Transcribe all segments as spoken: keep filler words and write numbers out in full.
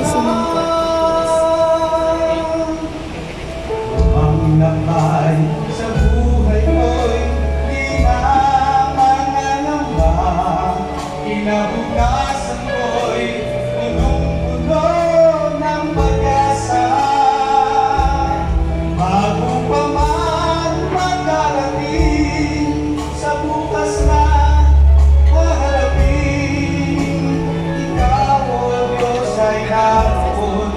maximum forty plus. Ang lakay sa buhay ko'y di na manganamba. Kinabukasan ko'y punong-puno ng pag-asa. Bago pa man magdarating sa bukas na haharapin, ikaw, O Diyos, ay naroon.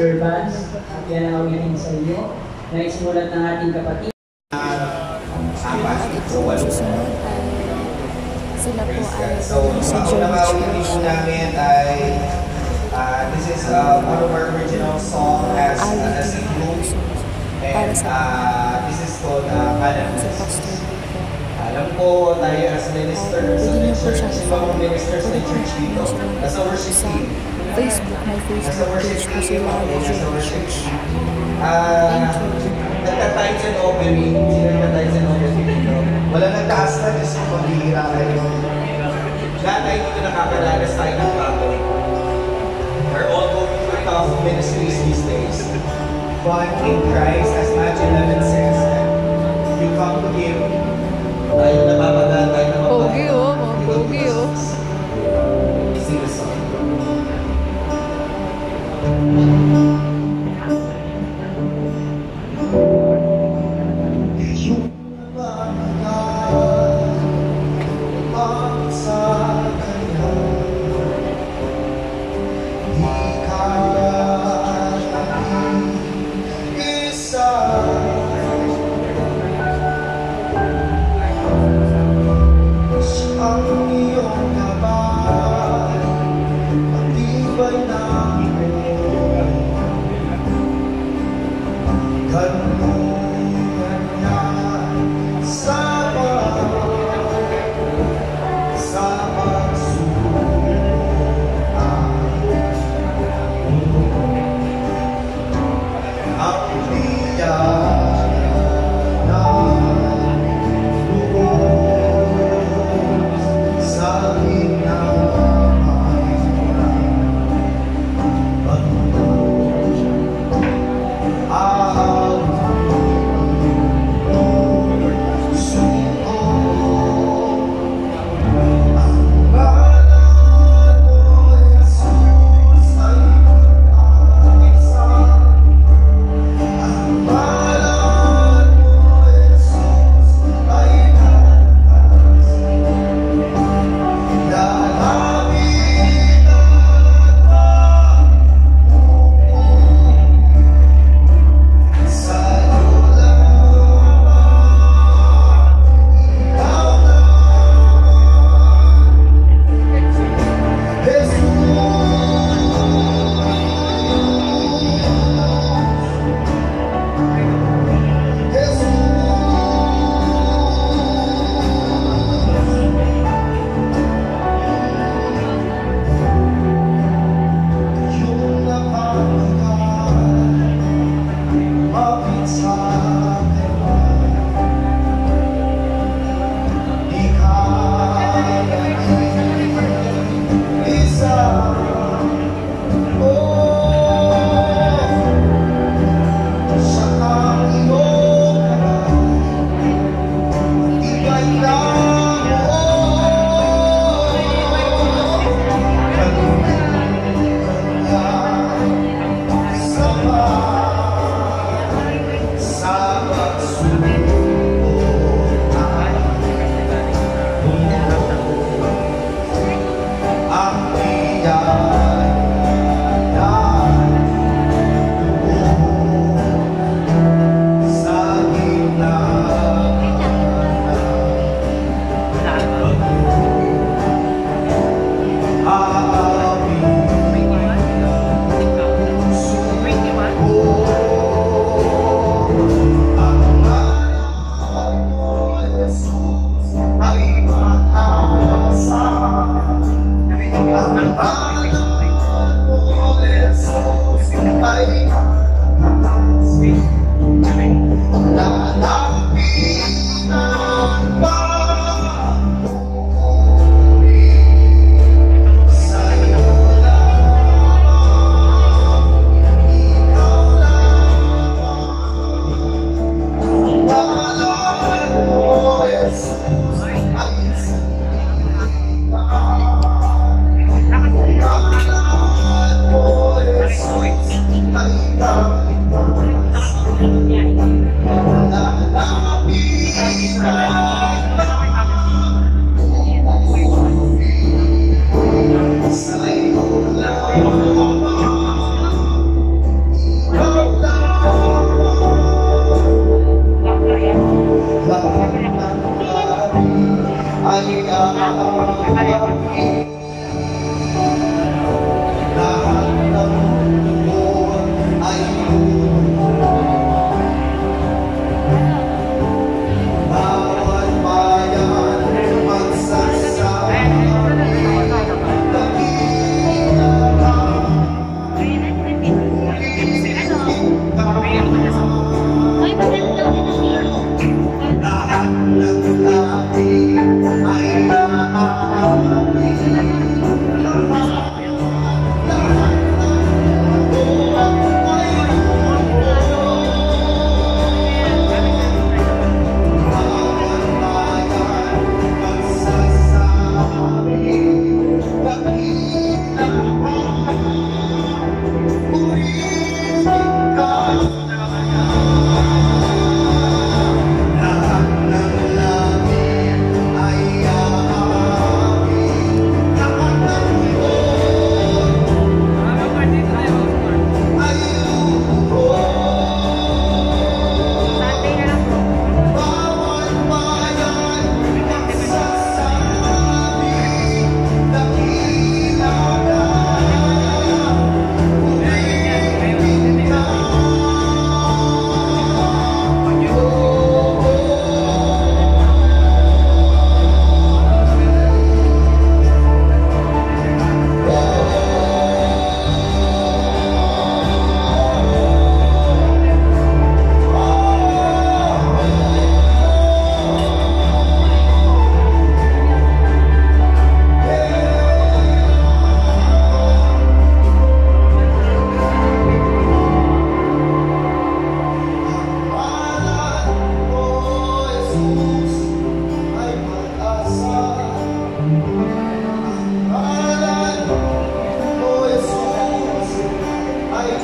Master Vance, at yan ang awitin sa inyo na isimulat ng ating kapatid. Apat, so walo. Sila po ay So, ang unang awitin po namin ay uh, this is uh, one of our original song as, uh, as a group. And uh, this is called uh, Palamas. Alam ko tayo as ministers sa church, kasi mga ministers ng church dito, nasa worship team. Facebook, my Facebook page po sila. Nasa worship team. Ah, nagka-times and opening, sino nagka-times and opening dito? Wala nagtaas na, just yung paghihira kayo. Lahat tayo dito nakakadanas tayo ng bago. We're all going through tough ministries these days. But in Christ, as Matthew eleven says, you come to Him, tayo napapagaan, tayo napapagaan. Pogi oh, mga pogi oh. Sing the song. Yung napapagaan, lumapit sa Kanya, isa. Ang iyong gabay, matibay ng iyong kanungan niya sa sa pagsulat. Ang biyaya na sa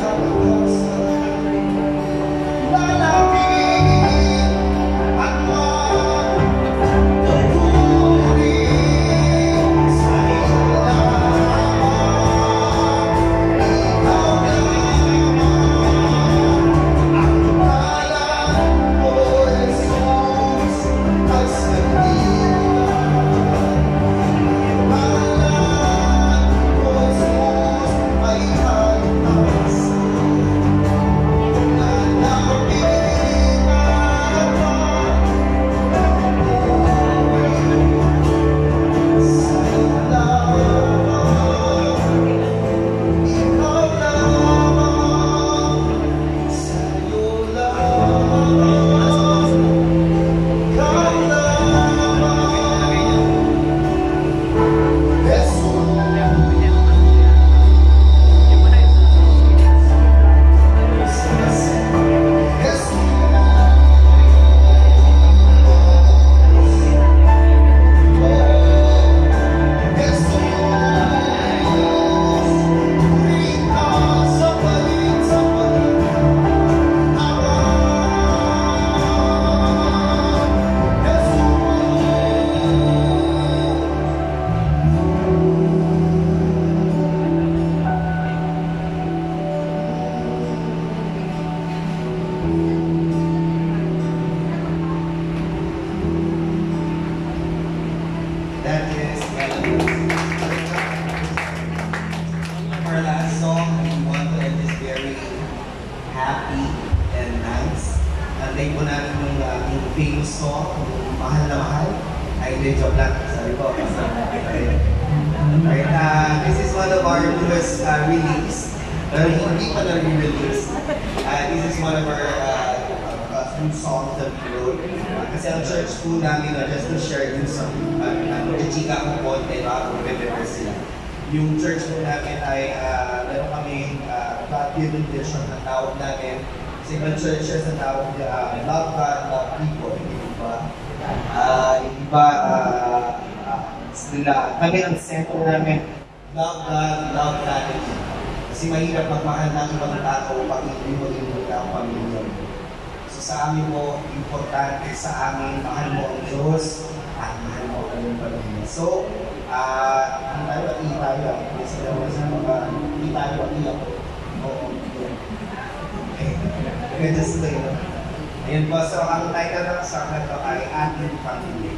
Nantay po natin yung, uh, yung famous song, yung Mahal na Mahal. Ay, hindi, joke lang. Sorry po. Alright, uh, this is one of our newest uh, release. Pero hindi pa na re-release. Uh, this is one of our uh, uh, new songs that we wrote. Uh, kasi ang church po namin, uh, just to share yung song, uh, uh, chika ko konti, baka kung remember sila. Yung church po namin ay, uh, meron kami uh, God-given vision na tawag namin. Sa ibang churches na tawag niya, uh, love God, love people. Yung iba, uh, yung iba, uh, uh, sila, kami ang center namin, love God, love family. Kasi mahirap magmahal ng ibang tao pag hindi mo rin mo ang pamilya. So sa amin po, importante sa amin, mahal mo ang Diyos at mahal mo ang iyong pamilya. So, uh, hindi tayo at hindi tayo. Hindi sila mo sa mga hindi tayo at iyak. Oo. Okay. Okay, just like that. Ayun po, so ang title ng song na ito ay Ating Pamilya.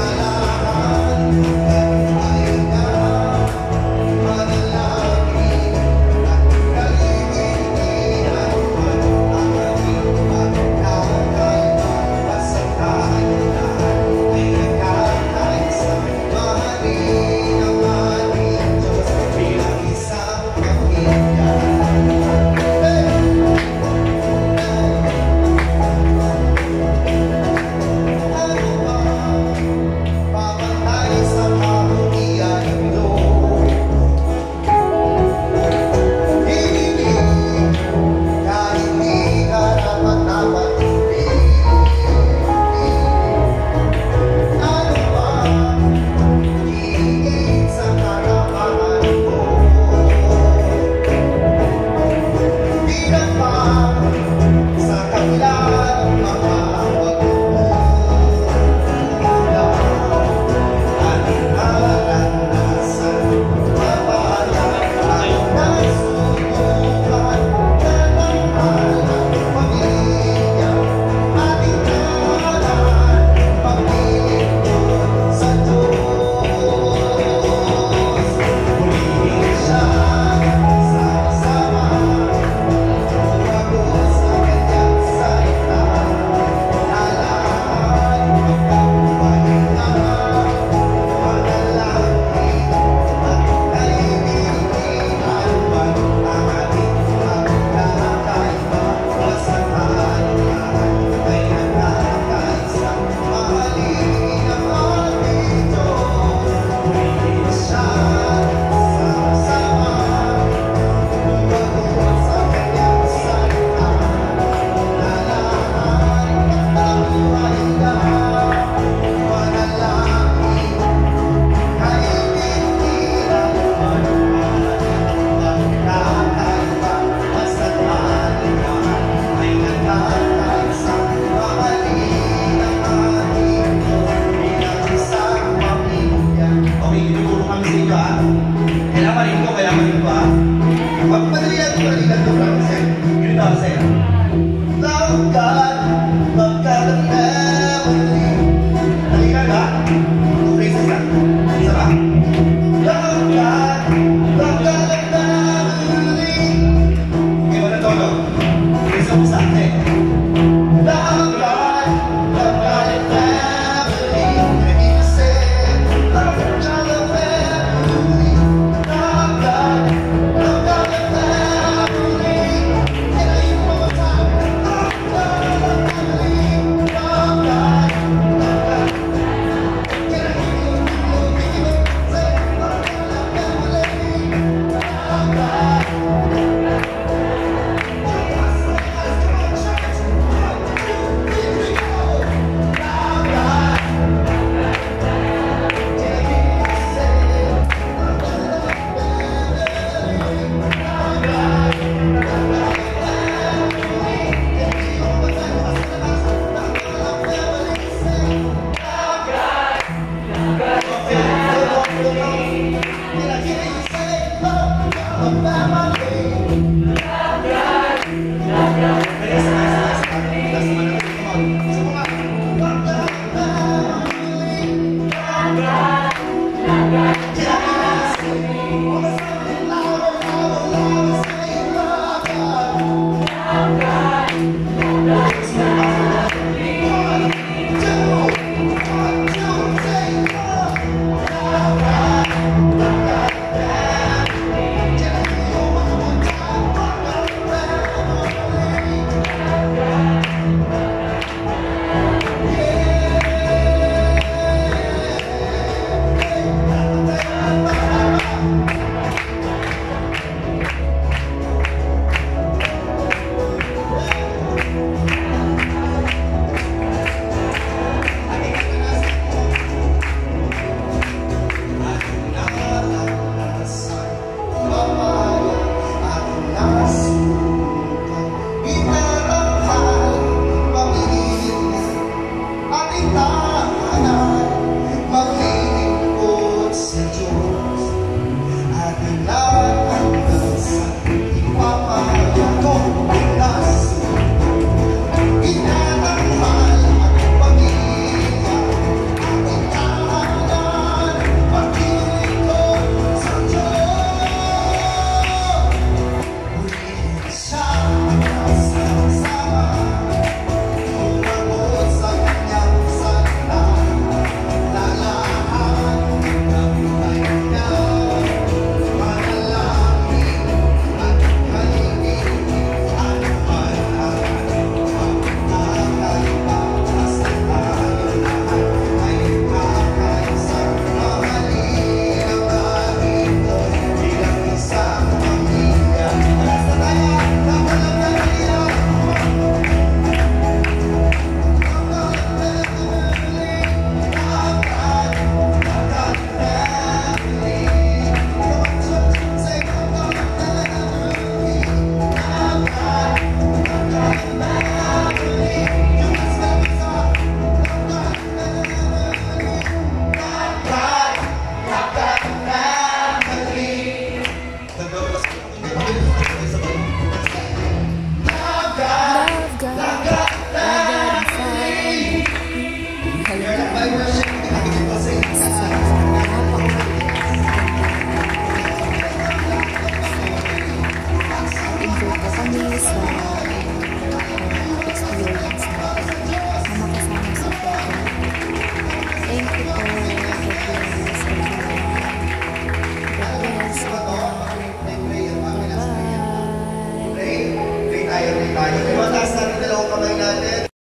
Thank you. Ang madali lang, madali lang ito, Francis. Ganito ako sa'yo. Love God, love God and family. Dali lang ba? Two phrases lang. Isa ba? Love God, love God and family. Okay, wala tono. Isa mo sa akin. Love God, love God and family. Hindi kasi, love God and family. Love God, love God and family. Can I hear one more time? Love God and family. Love God, love God. Can I hear you? Can you say love God and family? Love God. Tayo, tayo.